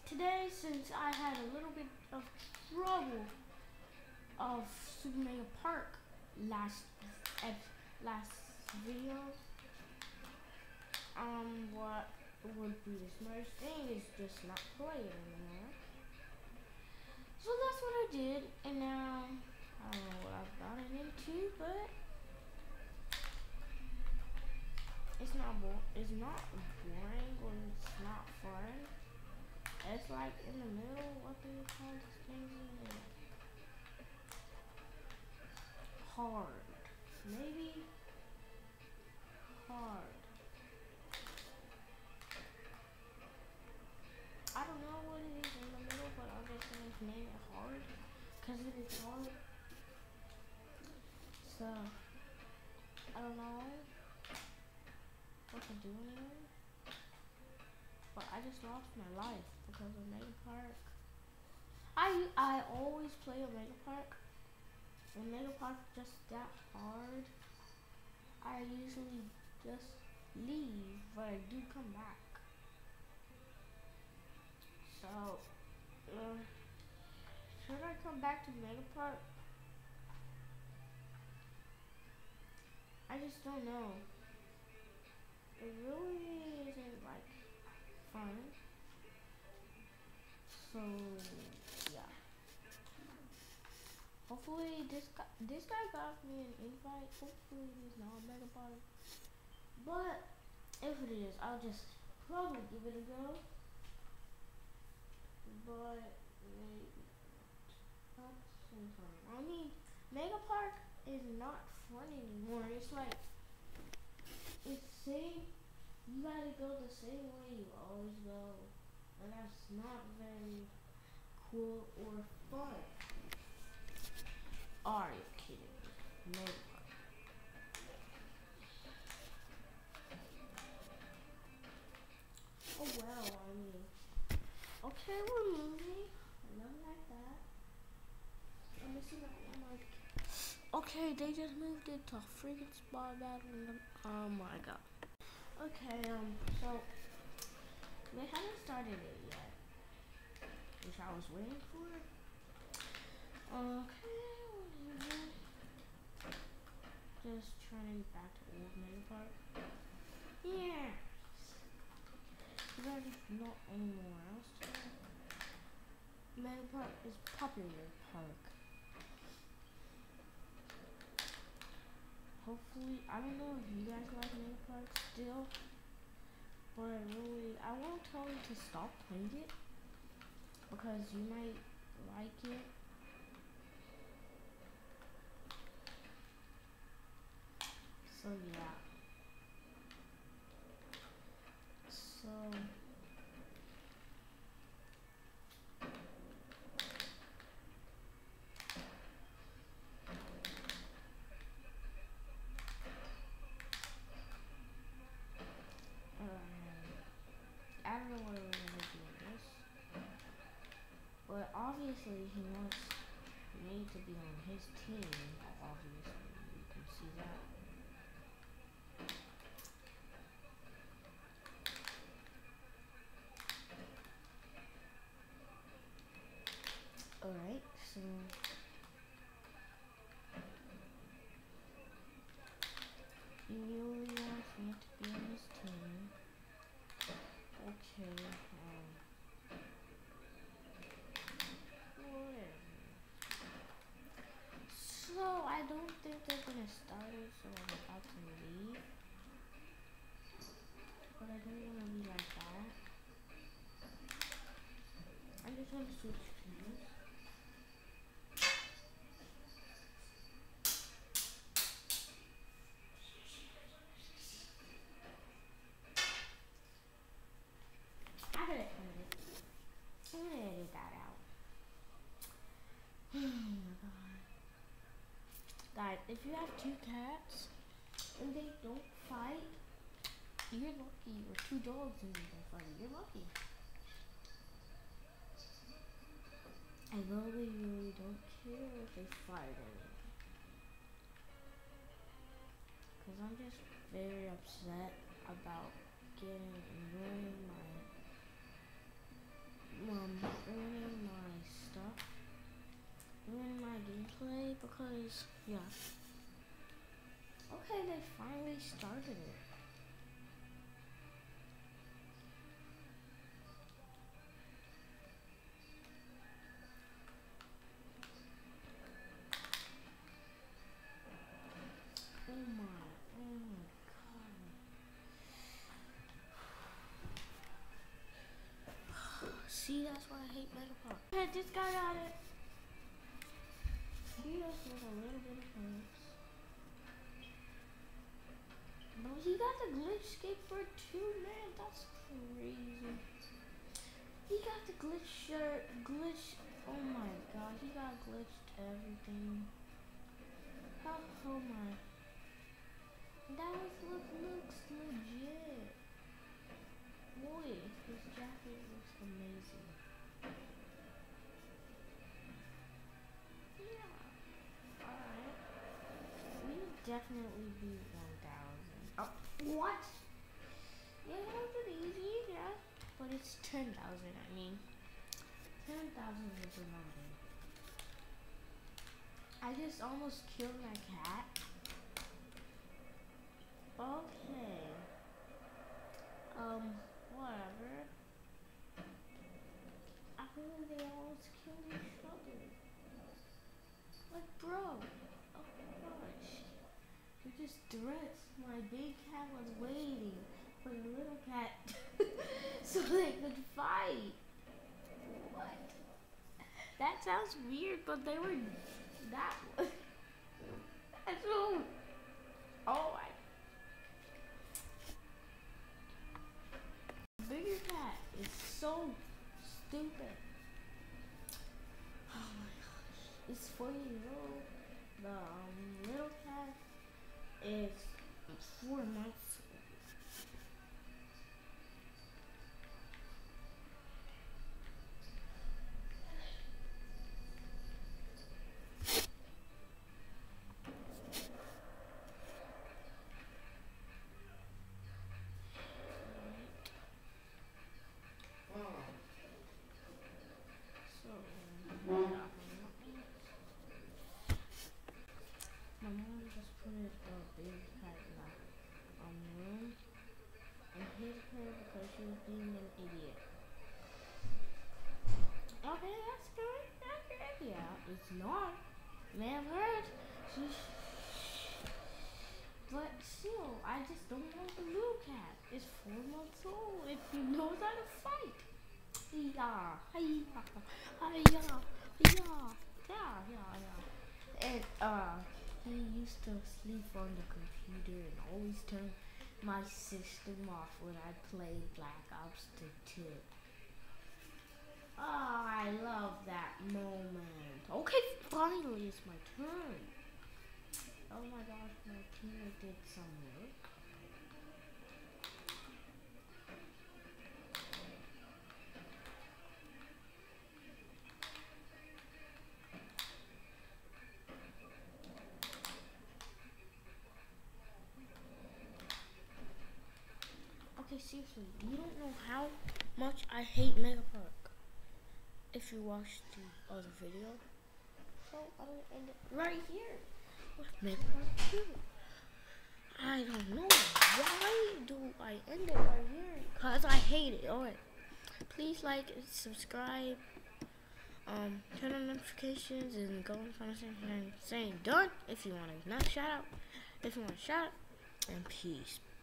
today, since I had a little bit of trouble of Super Mega Park last last video, what would be the smartest thing is just not play it anymore. So that's what I did, and now I don't know what I've gotten into, but it's not boring or it's not fun. It's like in the middle. What do you call these things in there? Hard, maybe hard. I don't know what it is in the middle, but I'm just gonna name it hard because it is hard. So I don't know what to do anymore. But I just lost my life because of Mega Park. I always play a Mega Park. When Mega Park just that hard, I usually just leave, but I do come back. So, should I come back to Mega Park? I just don't know. It really isn't like fun. So yeah. Hopefully this guy got me an invite. Hopefully he's not Mega Park. But if it is, I'll just probably give it a go. But maybe not at the same time. I mean, Mega Park is not fun anymore. It's like it's same. You gotta go the same way you always go, and that's not very cool or fun. Are you kidding me? Mega Park. Oh well, I mean, okay, we're moving. Nothing like that. Let me see that one like. Okay, they just moved it to freaking spot battle. Oh my god. Okay, so they haven't started it yet, which I was waiting for. Okay, just turning back to old Mega Park. Yeah, there's not anymore else to do. Mega Park is popular park. Hopefully, I don't know if you guys like Mega Park still, but I won't tell you to stop playing it because you might like it. So yeah. So I don't know what we're gonna do with this, but obviously he wants me to be on his team. Obviously, you can see that. Alright, so he really wants me to be on his team. Okay, whatever. So I don't think they're gonna start it, so I'm about to leave. But I don't wanna be like that. I just want to switch teams. I'm gonna edit that out. Oh my god. Guys, if you have two cats and they don't fight, you're lucky. Or two dogs and they don't fight, you're lucky. I really don't care if they fight anymore. Because I'm just very upset about getting and ruining my is. Yeah. Okay, they finally started it. Oh my god. See, that's why I hate Mega Park. Okay, this guy got it. He does make a little bit of sense. But he got the glitch skateboard too, man. That's crazy. He got the glitch shirt, glitch. Oh my god, he got glitched everything. Oh my. That looks legit. Boy, his jacket looks amazing. Yeah. Alright. We definitely beat 1,000. Oh, what? Yeah, that was pretty easy, yeah. But it's 10,000, I mean. 10,000 is a number. I just almost killed my cat. Okay. Whatever. I think they almost killed each other. Like, bro. Oh my gosh. You just dressed. My big cat was waiting for the little cat so they could fight. What? That sounds weird, but they were that was. That's so. Oh my. Bigger cat is so stupid. Oh my gosh. It's 4 years old. The little cat is 4 months. My mom just put a big cat in the room and hit her because she was being an idiot. Okay, that's good. That's good. Yeah, it's not. May have heard. But still, I just don't want the little cat. It's 4 months old. If he knows how to fight. Yeah, and he used to sleep on the computer and always turn my system off when I played Black Ops 2. Oh, I love that moment. Okay, finally it's my turn. Oh my gosh, my teammate did some work. Okay, seriously, you don't know how much I hate Mega Park. If you watched the other video, so I'm gonna end it right here with Mega Park 2. I don't know why do I end it right here? Cause I hate it. Alright, please like and subscribe. Turn on notifications and go in the comment section saying done if you want a nice shout out. If you want a shout out, and peace.